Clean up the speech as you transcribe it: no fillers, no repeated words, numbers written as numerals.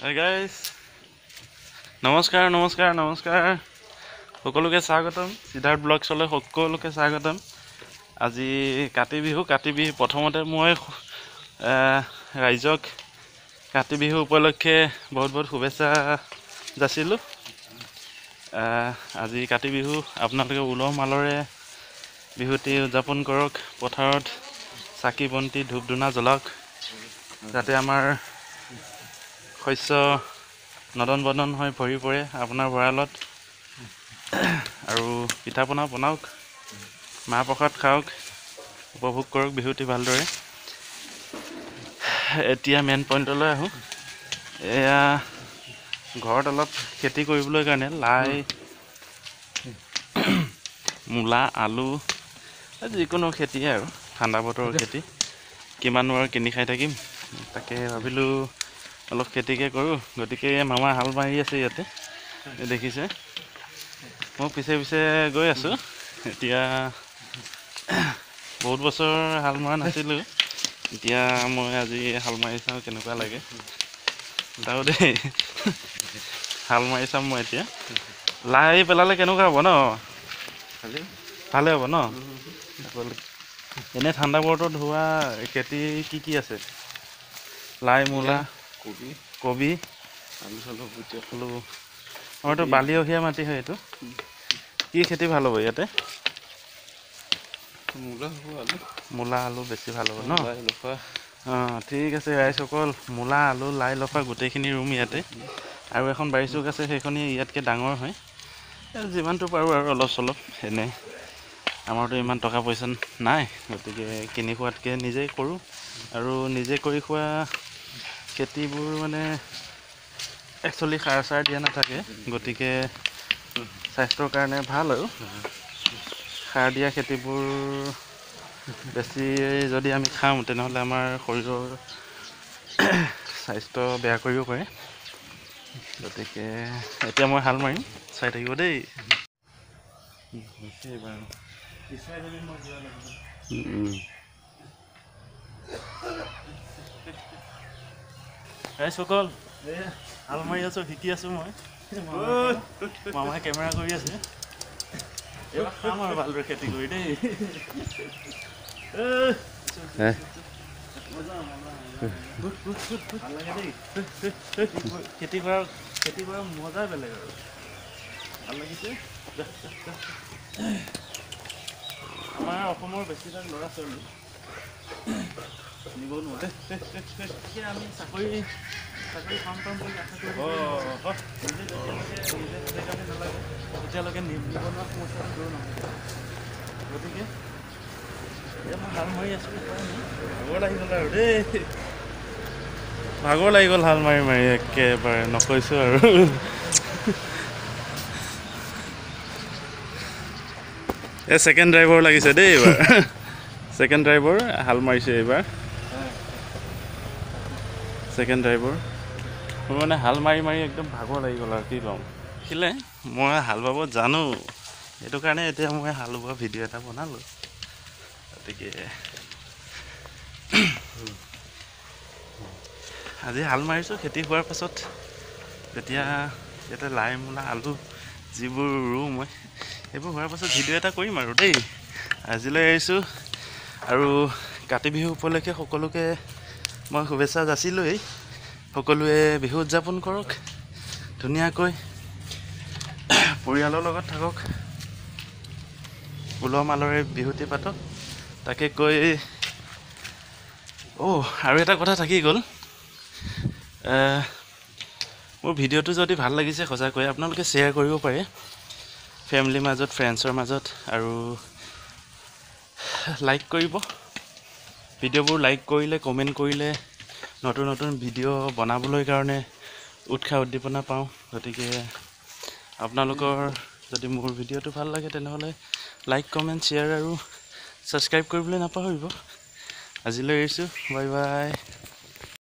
Hi guys, নমস্কাৰ নমস্কাৰ নমস্কাৰ সকলোকে স্বাগতম সিদ্ধাৰ্থ ব্লগছলৈ সকলোকে স্বাগতম আজি কাতি বিহু প্ৰথমতে মই ৰাইজক কাতি বিহু উপলক্ষে বহুত শুভেচ্ছা যাচিলোঁ আজি কাতি বিহু আপোনালোকে উলহ মালৰে বিহুটি উদযাপন কৰক পথাৰত চাকি বন্তি ধূপ ধূনা জ্বলাওক যাতে আমাৰ শস্য নদন বদন হৈ ভৰি পৰে আপোনাৰ ভঁৰালত আৰু পিঠা পনা বনাওক মাহ প্ৰসাদ খাওক উপভোগ কৰক বিহুটি ভালদৰে এতিয়া মেইন পইণ্টলৈ আহোঁ এয়া ঘৰত অলপ খেতি কৰিবলৈ কাৰণে লাই মূলা আলু যিকোনো খেতি আৰু ঠাণ্ডা বতৰৰ খেতি কিমানো আৰু কিনি খাই থাকিম তাকে ভাবিলোঁ অলপ খেতিকে কৰোঁ গতিকে মামা হাল মাৰি আছে ইয়াতে দেখিছে মই পিছে গৈ আছোঁ এতিয়া বহুত বছৰ হাল মৰা নাছিলোঁ এতিয়া মই আজি হাল মাৰি চাওঁ কেনেকুৱা লাগে যাওঁ দেই হাল মাৰি চাম মই এতিয়া লাই পেলালে কেনেকুৱা হ'ব ন ভালে হ'ব ন এনে ঠাণ্ডা বতৰত হোৱা খেতি কি আছে লাই মূলা কবি আলু আমাৰতো বালিয়হীয়া মাটি হয় এইটো কি খেতি ভাল হ'ব ইয়াতে মূলা আলু বেছি ভাল হ'ব ন অঁ ঠিক আছে ৰাইজসকল মূলা আলু লাই লফা গোটেইখিনি ৰুম ইয়াতে আৰু এখন বাৰী চুক আছে সেইখনি ইয়াতকৈ ডাঙৰ হয় যিমানটো পাৰোঁ আৰু অলপ চলপ এনে আমাৰতো ইমান টকা পইচা নাই গতিকে কিনি খোৱাতকৈ নিজেই কৰোঁ আৰু নিজে কৰি খোৱা খেতিবোৰ মানে একচুৱেলি সাৰ চাৰ দিয়া নাথাকে গতিকে স্বাস্থ্যৰ কাৰণে ভাল আৰু সাৰ দিয়া খেতিবোৰ বেছি যদি আমি খাওঁ তেনেহ'লে আমাৰ শৰীৰৰ স্বাস্থ্য বেয়া কৰিব পাৰে গতিকে এতিয়া মই হাল মাৰিম চাই থাকিব দেই ৰাইজসকল হাল মাৰি আছোঁ শিকি আছোঁ মই মামাই কেমেৰা কৰি আছে এইবাৰ খাম আৰু ভালদৰে খেতি কৰি দেই ভাল লাগে দেই খেতি কৰা মজাই বেলেগ আৰু ভাল লাগিছে আমাৰ অসমৰ বেছিভাগ ল'ৰা ছোৱালী নিব নোৱাৰে আমি চাকৰি পাম বুলি আশা কৰি নালাগে তেতিয়ালৈকে নিবনুৱা সমস্যাটো দূৰ নহয় গতিকে এতিয়া মই হাল মাৰি আছোঁ ভাগৰ লাগি গ'ল আৰু দেই ভাগৰ লাগি গ'ল হাল মাৰি একেবাৰে নকৈছোঁ আৰু এই ছেকেণ্ড ড্ৰাইভাৰ লাগিছে দেই এইবাৰ ছেকেণ্ড ড্ৰাইভাৰ হাল মাৰিছে এইবাৰ ছেকেণ্ড ড্ৰাইভাৰ মোৰ মানে হাল মাৰি একদম ভাগৰ লাগি গ'ল আৰু কি ক'ম দেখিলে মই হাল বাব জানো সেইটো কাৰণে এতিয়া মই হাল বোৱা ভিডিঅ' এটা বনালোঁ গতিকে আজি হাল মাৰিছোঁ খেতি হোৱাৰ পাছত যেতিয়া ইয়াতে লাই মূলা আলু যিবোৰ ৰুওঁ মই সেইবোৰ হোৱাৰ পাছত ভিডিঅ' এটা কৰিম আৰু দেই আজিলৈ আহিছোঁ আৰু কাতি বিহু উপলক্ষে সকলোকে মই শুভেচ্ছা যাচিলোঁৱেই সকলোৱে বিহু উদযাপন কৰক ধুনীয়াকৈ পৰিয়ালৰ লগত থাকক উলহ মালৰে বিহুটি পাতক তাকে কৈ আৰু এটা কথা থাকি গ'ল মোৰ ভিডিঅ'টো যদি ভাল লাগিছে সঁচাকৈ আপোনালোকে শ্বেয়াৰ কৰিব পাৰে ফেমিলিৰ মাজত ফ্ৰেণ্ডছৰ মাজত আৰু লাইক কৰিব ভিডিঅ'বোৰ লাইক কৰিলে কমেণ্ট কৰিলে নতুন ভিডিঅ' বনাবলৈ কাৰণে উৎসাহ উদ্দীপনা পাওঁ গতিকে আপোনালোকৰ যদি মোৰ ভিডিঅ'টো ভাল লাগে তেনেহ'লে লাইক কমেণ্ট শ্বেয়াৰ আৰু ছাবস্ক্ৰাইব কৰিবলৈ নাপাহৰিব আজিলৈ এৰিছোঁ বাই বাই